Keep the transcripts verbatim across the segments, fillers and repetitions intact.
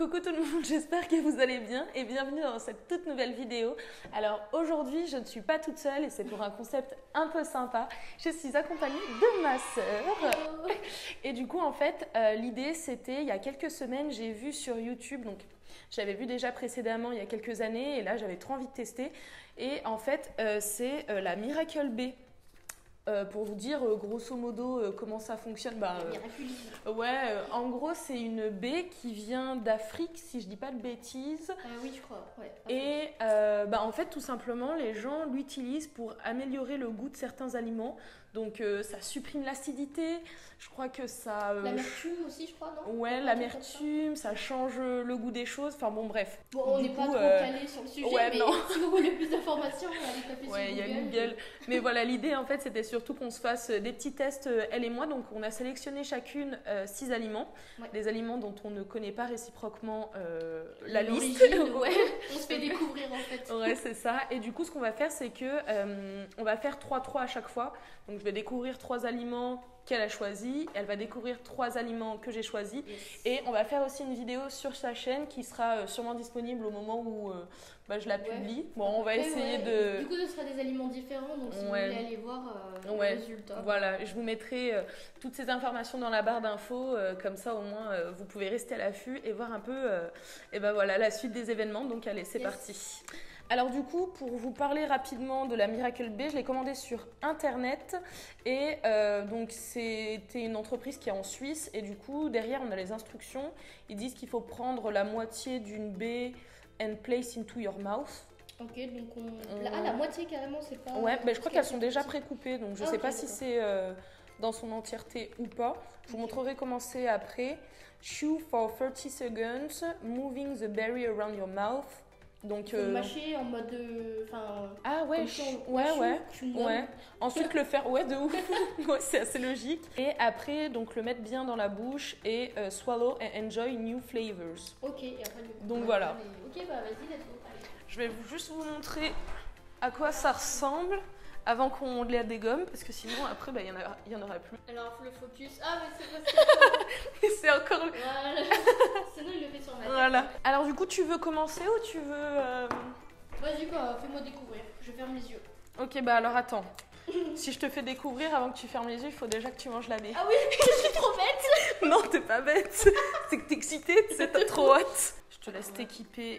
Coucou tout le monde, j'espère que vous allez bien et bienvenue dans cette toute nouvelle vidéo. Alors aujourd'hui, je ne suis pas toute seule et c'est pour un concept un peu sympa. Je suis accompagnée de ma sœur. Et du coup, en fait, euh, l'idée c'était, il y a quelques semaines, j'ai vu sur YouTube, donc j'avais vu déjà précédemment il y a quelques années et là j'avais trop envie de tester. Et en fait, euh, c'est euh, la Miracle Bae. Euh, pour vous dire euh, grosso modo euh, comment ça fonctionne, bah, euh, ouais, euh, en gros c'est une baie qui vient d'Afrique si je dis pas de bêtises. Euh, oui je crois, ouais. Et euh, bah, en fait tout simplement les gens l'utilisent pour améliorer le goût de certains aliments. Donc euh, ça supprime l'acidité, je crois que ça... Euh, l'amertume aussi je crois, non? Ouais, l'amertume, ça. ça change le goût des choses, enfin bon bref. Bon, on n'est pas trop euh... calé sur le sujet, ouais, mais non. si vous voulez plus d'informations, allez taper ouais, sur Google. Ouais, il y a Google. Mais voilà, l'idée en fait c'était surtout qu'on se fasse des petits tests, elle et moi. Donc on a sélectionné chacune euh, six aliments, ouais. Des aliments dont on ne connaît pas réciproquement euh, la liste. Ouais. On se fait découvrir en fait. Ouais, c'est ça. Et du coup ce qu'on va faire c'est que euh, on va faire trois trois à chaque fois. Donc je vais découvrir trois aliments qu'elle a choisi, elle va découvrir trois aliments que j'ai choisis, yes. Et on va faire aussi une vidéo sur sa chaîne qui sera euh, sûrement disponible au moment où euh, bah, je la publie. Ouais. Bon, on va Après, essayer ouais. de... Du coup, ce sera des aliments différents, donc si ouais. vous voulez aller voir euh, ouais. les résultats. Voilà, je vous mettrai euh, toutes ces informations dans la barre d'infos, euh, comme ça au moins euh, vous pouvez rester à l'affût et voir un peu euh, et ben voilà, la suite des événements. Donc allez, c'est yes. parti. Alors du coup, pour vous parler rapidement de la Miracle Bae, je l'ai commandée sur internet et euh, donc c'était une entreprise qui est en Suisse et du coup derrière on a les instructions. Ils disent qu'il faut prendre la moitié d'une baie and place into your mouth. Ok, donc on... on... Ah, la moitié carrément, c'est pas... Ouais, ben je crois qu'elles sont déjà précoupées, donc je ah, sais okay, pas si c'est euh, dans son entièreté ou pas. Je vous okay. montrerai comment c'est après. Chew for thirty seconds, moving the berry around your mouth. Donc, euh... mâcher en mode enfin ah ouais si on... ouais ouais, ouais. Ensuite le faire ouais de ouf. Ouais, c'est assez logique. Et après donc le mettre bien dans la bouche et euh, swallow and enjoy new flavors. Ok, et après, du coup, donc voilà. Ok, bah vas-y, let's go. Je vais vous, juste vous montrer à quoi ça ressemble avant qu'on les dégomme, parce que sinon après bah, il n'y en, en aura plus. Alors le focus, ah mais c'est pas ça. C'est encore... Voilà. Sinon il le fait sur ma tête. Voilà. Alors du coup tu veux commencer ou tu veux... Euh... Vas-y bah fais-moi découvrir, je ferme les yeux. Ok bah alors attends, si je te fais découvrir avant que tu fermes les yeux, il faut déjà que tu manges la baie. Ah oui, je suis trop bête. Non t'es pas bête, c'est que t'es excitée, tu sais, t'as trop hâte. Je te laisse t'équiper.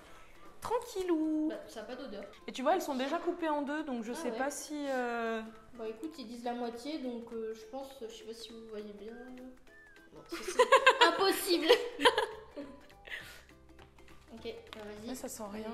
Tranquillou. Bah, ça n'a pas d'odeur. Et tu vois, elles sont déjà coupées en deux, donc je ah sais ouais. pas si... Euh... Bah écoute, ils disent la moitié, donc euh, je pense, je sais pas si vous voyez bien... Non, c'est impossible. Ok, bah, vas-y. Mais ça sent rien.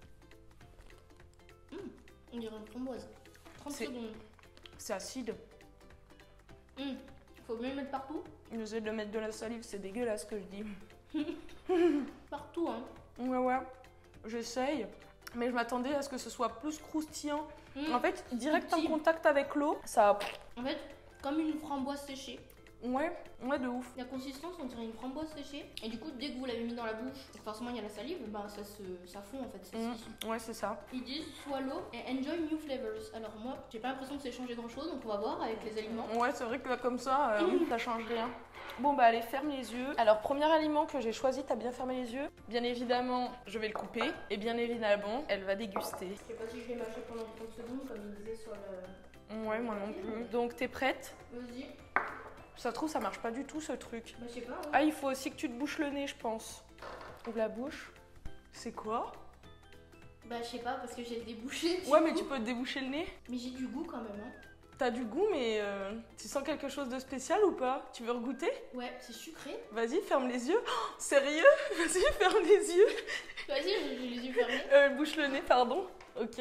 Mmh, on dirait une framboise. trente secondes. C'est acide. Mmh. Faut mieux le mettre partout. J'essaie de mettre de la salive, c'est dégueulasse ce que je dis. Partout, hein. Ouais, ouais. J'essaye, mais je m'attendais à ce que ce soit plus croustillant. Mmh. En fait, direct en contact avec l'eau, ça... En fait, comme une framboise séchée. Ouais, ouais, de ouf. La consistance, on dirait une framboise séchée. Et du coup, dès que vous l'avez mis dans la bouche, forcément il y a la salive, bah, ça, se, ça fond en fait. Mmh. Ouais, c'est ça. Ils disent swallow et enjoy new flavors. Alors moi, j'ai pas l'impression que c'est changé grand chose, donc on va voir avec les aliments. Ouais, c'est vrai que là, comme ça, euh, mmh. ça change rien. Bon bah allez, ferme les yeux. Alors premier aliment que j'ai choisi, t'as bien fermé les yeux. Bien évidemment, je vais le couper. Et bien évidemment, elle va déguster. Je sais pas si je vais mâcher pendant trente secondes, comme il disait sur le... Ouais, moi non plus. Donc t'es prête? Vas-y. Ça se trouve, ça marche pas du tout ce truc. Bah je sais pas. Hein. Ah, il faut aussi que tu te bouches le nez, je pense. Ouvre la bouche. C'est quoi? Bah je sais pas, parce que j'ai le débouché. Ouais, mais tu peux te déboucher le nez. Mais j'ai du goût quand même, hein. T'as du goût, mais euh, tu sens quelque chose de spécial ou pas? Tu veux regoûter? Ouais, c'est sucré. Vas-y, ferme les yeux. Oh, sérieux? Vas-y, ferme les yeux. Vas-y, j'ai les yeux fermés. Euh, bouche le nez, pardon. Ok.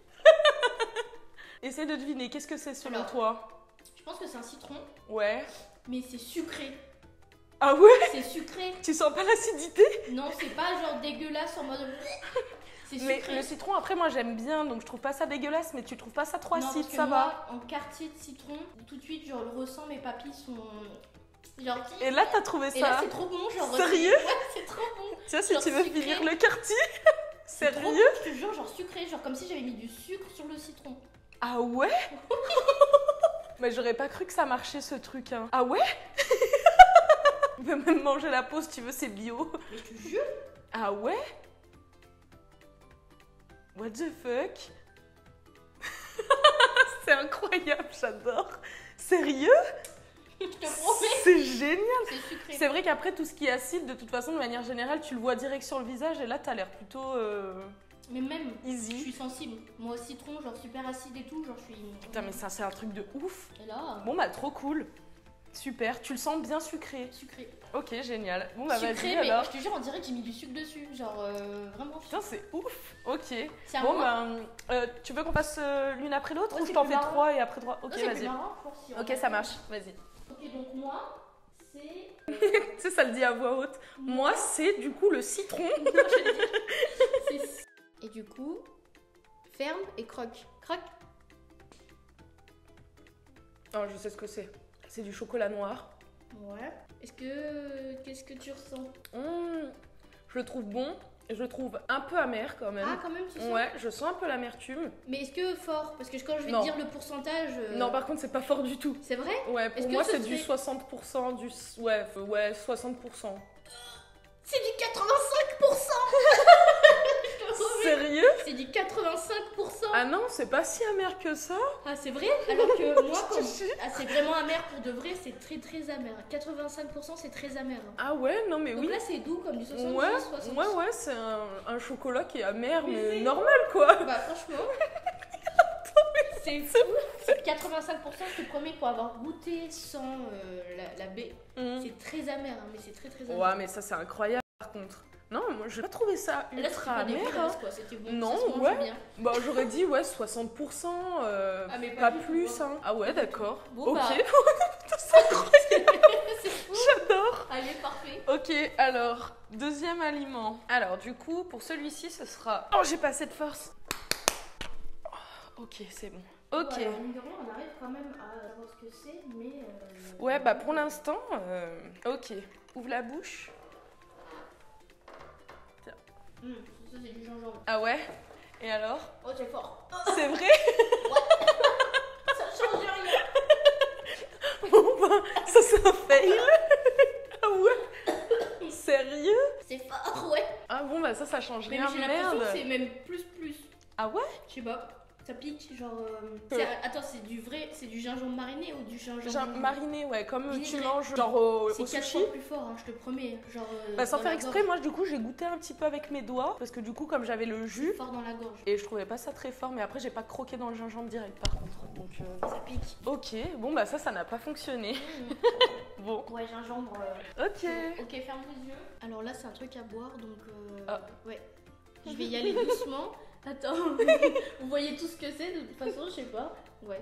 Essaie de deviner, qu'est-ce que c'est selon Alors, toi? Je pense que c'est un citron. Ouais. Mais c'est sucré. Ah ouais? C'est sucré. Tu sens pas l'acidité? Non, c'est pas genre dégueulasse en mode... Mais le citron, après, moi j'aime bien, donc je trouve pas ça dégueulasse, mais tu trouves pas ça trop acide, ça moi, va? En quartier de citron, tout de suite, genre, le ressens, mes papilles sont. Genre, et là, t'as trouvé ça? Et là, c'est trop bon, genre. Sérieux? Ouais, c'est trop bon. Tiens, si genre tu veux sucré. Finir le quartier. Sérieux? Trop bon, je te jure, genre sucré, genre comme si j'avais mis du sucre sur le citron. Ah ouais? Mais j'aurais pas cru que ça marchait ce truc, hein. Ah ouais? peux même manger la peau si tu veux, c'est bio. Mais je te jure. Ah ouais? What the fuck? C'est incroyable, j'adore. Sérieux? Je te promets. C'est génial. C'est sucré. C'est vrai qu'après, tout ce qui est acide, de toute façon, de manière générale, tu le vois direct sur le visage et là, t'as l'air plutôt euh, Mais même, je easy. suis sensible. Moi, au citron, genre super acide et tout, genre je suis. Putain, mais ça, c'est un truc de ouf. Et là, Bon, bah, trop cool. Super. Tu le sens bien sucré. sucré. Ok, génial. Bon, bah, vas-y Sucré, mais alors. je te jure, on dirait que j'ai mis du sucre dessus. Genre, euh, vraiment. Putain, c'est ouf. Ok. C'est à Bon, moi. bah, euh, tu veux qu'on fasse euh, l'une après l'autre Ouais, ou c'est je t'en plus fais marrant. trois et après trois? Ok, Non, c'est plus vas-y. marrant, je pense, si on Ok, a- ça marche. Vas-y. Ok, donc moi, c'est. Tu sais, ça le dit à voix haute. Moi, c'est du coup le citron. Non, je vais dire. C'est- Et du coup, ferme et croque. Croque. Oh, je sais ce que c'est. C'est du chocolat noir. Ouais. Est-ce que. Qu'est-ce que tu ressens? Mmh, je le trouve bon. Je le trouve un peu amer quand même. Ah, quand même, tu sens. Ouais, je sens un peu l'amertume. Mais est-ce que fort? Parce que quand je vais Non. te dire le pourcentage. euh, Non, par contre, c'est pas fort du tout. C'est vrai? Ouais, Est-ce pour que moi, ce c'est du serait- soixante pour cent. Du... Ouais, f- ouais, soixante pour cent. C'est du quatre-vingt-cinq pour cent. Sérieux? C'est du quatre-vingt-cinq pour cent. Ah non, c'est pas si amer que ça. Ah, c'est vrai? Alors que moi, Je quand... te jure. ah, c'est vraiment amer pour de vrai, c'est très très amer. quatre-vingt-cinq pour cent, c'est très amer. Ah ouais, non, mais Donc oui. là, c'est doux comme du soixante-dix, Ouais, soixante. ouais, ouais, c'est un, un chocolat qui est amer, Mais mais c'est- normal quoi. Bah, franchement, c'est fou. quatre-vingt-cinq pour cent, je te promets, pour avoir goûté sans euh, la, la baie, Mm. c'est très amer, hein, mais c'est très très amer. Ouais, mais ça, c'est incroyable par contre. Non, moi, j'ai pas trouvé ça Et là, c'était ultra pas des amer. fraises, hein. quoi, c'était bon. Non, ça se mange ouais. bien. Bah, j'aurais dit, ouais, soixante pour cent, euh, Ah, mais pas, pas du tout, plus. hein. Hein. Ah ouais, d'accord. Bon, ok. bah. Putain, c'est incroyable. C'est fou. J'adore. Allez, parfait. Ok, alors, deuxième aliment. Alors, du coup, pour celui-ci, ce sera... Oh, j'ai pas assez de force. Oh, ok, c'est bon. Ok. Ouais, alors, mine de rien, on arrive quand même à savoir ce que c'est, mais. euh, Ouais, bah pour l'instant, euh, ok. Ouvre la bouche. Hum, ça, c'est du gingembre. Ah ouais? Et alors? Oh, c'est fort. C'est vrai? Ça change rien. Bon bah, ça c'est un fail. Ah ouais? Sérieux? C'est fort, ouais. Ah bon bah ça, ça change Mais rien, j'ai l'impression merde. que c'est même plus plus. Ah ouais? Je sais pas. Ça pique, genre. euh, Euh. c'est- Attends, c'est du vrai, c'est du gingembre mariné ou du gingembre. Genre mariné, ouais, comme tu Vinaigré. manges genre au, C'est au quatre sushi. fois plus fort, hein, je te promets. Genre. euh, Bah sans dans faire la exprès, gorge. moi du coup j'ai goûté un petit peu avec mes doigts parce que du coup comme j'avais le jus Fort dans la gorge. et je trouvais pas ça très fort, mais après j'ai pas croqué dans le gingembre direct par contre. Donc euh, Ça pique. ok, bon bah ça ça n'a pas fonctionné. Mmh. Bon, Ouais, gingembre. euh, ok. Ok, ferme les yeux. Alors là, c'est un truc à boire, donc. euh, Ah. Ouais. Je vais y aller doucement. Attends, vous voyez tout ce que c'est de toute façon, je sais pas. Ouais.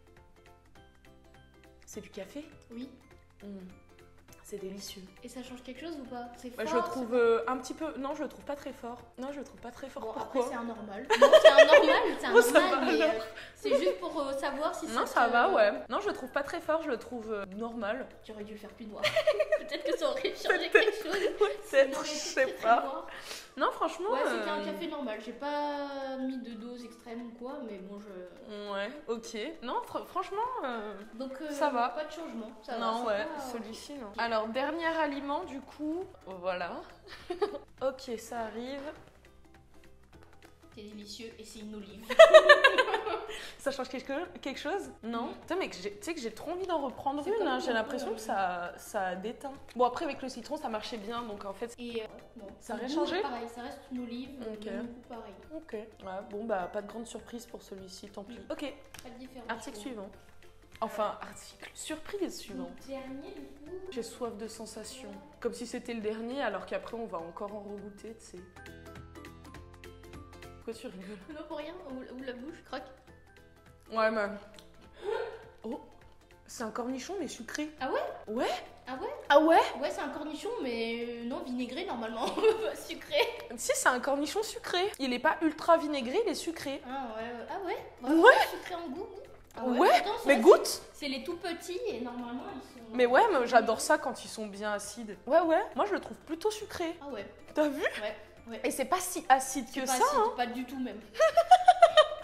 C'est du café? Oui. Mm. C'est délicieux. Et ça change quelque chose ou pas? C'est fort. Bah, je le trouve euh, un petit peu. Non, je le trouve pas très fort. Non, je le trouve pas très fort. Bon, après, Pourquoi? c'est un normal. Non, c'est un normal, c'est un Oh, ça normal, va, mais alors. euh, c'est juste pour euh, savoir si Non, ça ça te- va, ouais. Non, je le trouve pas très fort, je le trouve euh, normal. Tu aurais dû le faire plus noir. Peut-être que ça aurait changé quelque chose. Peut-être, Ça aurait je été sais très, très pas. noir. Non, franchement. Ouais, c'était un euh, café normal. J'ai pas mis de dose extrême ou quoi, mais bon, je. Ouais, ok. Non, fr- franchement. euh, Donc, euh, Ça va. Pas de changement. Ça va, Non, c'est ouais, pas- celui-ci, non. Alors, dernier aliment, du coup. Voilà. Ok, ça arrive. C'est délicieux et c'est une olive. Ça change quelque, quelque chose? Non. Mm. Putain, mais que j'ai- tu sais que j'ai trop envie d'en reprendre C'est une. comme hein. un J'ai peu, l'impression euh, que ça, ça déteint. Bon, après, avec le citron, ça marchait bien. Donc, en fait. Et euh, bon, Ça a le rien goût, changé? Pareil, ça reste une olive. Ok. Même goût pareil. Ok. Ouais, bon, bah, pas de grande surprise pour celui-ci, tant pis. Ok, Pas de différence. article je trouve. suivant. Enfin, article surprise suivant. Le dernier, du coup. J'ai soif de sensations. Comme si c'était le dernier, alors qu'après, on va encore en regoûter, tu sais. Pourquoi tu rigoles? Non, pour rien. Ouvre ouvre la bouche, croque. Ouais, mais. Oh, c'est un cornichon, mais sucré. Ah ouais? Ouais? Ah ouais? Ah ouais? Ouais, c'est un cornichon, mais euh, non, vinaigré normalement. Sucré. Si, c'est un cornichon sucré. Il est pas ultra vinaigré, il est sucré. Ah ouais, ouais. Ah ouais? Vraiment Ouais. Sucré en goût? Ah Ouais, pourtant, c'est mais assez- goûte! C'est les tout petits et normalement ils sont. Mais ouais, mais j'adore ça quand ils sont bien acides. Ouais, ouais, moi je le trouve plutôt sucré. Ah ouais, T'as vu? ouais, ouais. Et c'est pas si acide que Pas ça, acide, hein. pas du tout même.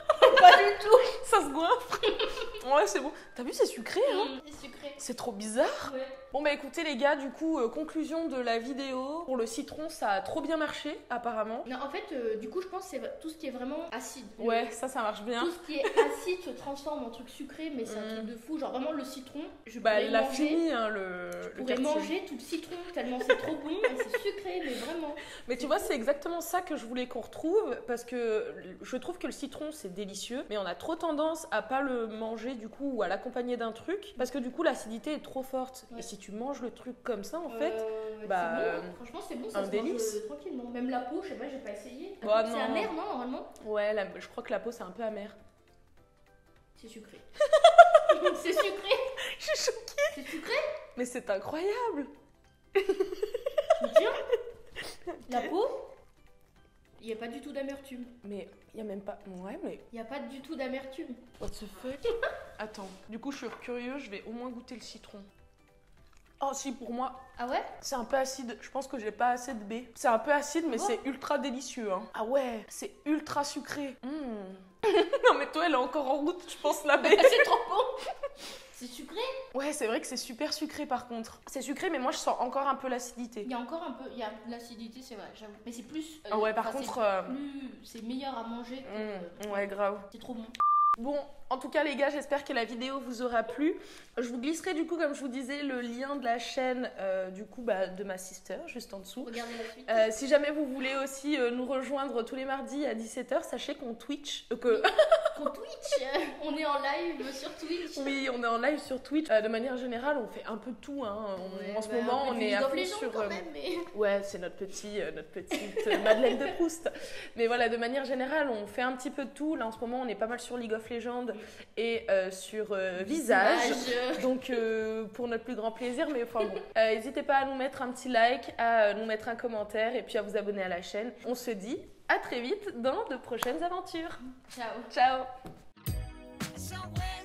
Pas du tout. Ça se goinfre. Ouais, c'est bon. T'as vu, c'est sucré, hein? Mmh, c'est sucré. C'est trop bizarre. Ouais. Bon bah écoutez les gars, du coup, euh, conclusion de la vidéo. Pour le citron, ça a trop bien marché, apparemment. Non, en fait, euh, du coup, je pense que c'est tout ce qui est vraiment acide. Ouais, ça, ça marche bien. Tout ce qui est acide se transforme en truc sucré, mais c'est un Mm. truc de fou. Genre vraiment le citron, je Bah, pourrais il a manger. fini, hein, le, Je le pourrais quartier. manger tout le citron tellement c'est trop bon et c'est sucré, mais vraiment. Mais tu vois, c'est exactement ça que je voulais qu'on retrouve, parce que je trouve que le citron, c'est délicieux, mais on a trop tendance à pas le manger, du coup, ou à l'accompagner d'un truc, parce que du coup, l'acidité est trop forte. Ouais. Et si tu manges le truc comme ça, en fait, Euh, bah, c'est bon, hein. Franchement, c'est bon, ça un se délice. mange euh, tranquillement. Même la peau, je sais pas, j'ai pas essayé. La Bah, peau, c'est non. amer, non, normalement? ouais, la- je crois que la peau, c'est un peu amer. C'est sucré. C'est sucré. Je suis choquée. C'est sucré. Mais c'est incroyable. Tiens, la peau, il n'y a pas du tout d'amertume. Mais il y a même pas... Ouais, mais... Il n'y a pas du tout d'amertume. What the fuck? Attends, du coup, je suis curieux, je vais au moins goûter le citron. Oh si, pour moi, Ah ouais? c'est un peu acide. Je pense que j'ai pas assez de B. C'est un peu acide, mais Ah bon c'est ultra délicieux. Hein. Ah ouais, c'est ultra sucré. Mm. Non mais toi, elle est encore en route, je pense, la B. C'est trop bon. C'est sucré. Ouais, c'est vrai que c'est super sucré par contre. C'est sucré, mais moi, je sens encore un peu l'acidité. Il y a encore un peu, il y a de l'acidité, c'est vrai, j'avoue. Mais c'est plus. euh, Ah ouais, par enfin, contre... c'est euh, plus- c'est meilleur à manger. que- mm, ouais, grave. C'est trop bon. Bon, en tout cas les gars, j'espère que la vidéo vous aura plu. Je vous glisserai du coup, comme je vous disais, le lien de la chaîne euh, du coup bah, de ma sister, juste en dessous. Regardez la suite. Euh, si jamais vous voulez aussi euh, nous rejoindre tous les mardis à dix-sept heures, sachez qu'on Twitch, euh, que Qu'on Twitch, euh, on est en live sur Twitch. oui, on est en live sur Twitch. Euh, de manière générale, on fait un peu de tout. Hein. On- Ouais, en ce bah, moment, on fait est League à of fond Legends sur. quand euh, même, mais... Ouais, c'est notre petit, euh, notre petite euh, Madeleine de Proust. Mais voilà, de manière générale, on fait un petit peu de tout. Là, en ce moment, on est pas mal sur League of Legends et euh, sur euh, Visage. Visage. Donc, euh, pour notre plus grand plaisir, mais enfin bon. Euh, N'hésitez pas à nous mettre un petit like, à euh, nous mettre un commentaire et puis à vous abonner à la chaîne. On se dit à très vite dans de prochaines aventures. Ciao. Ciao! Somewhere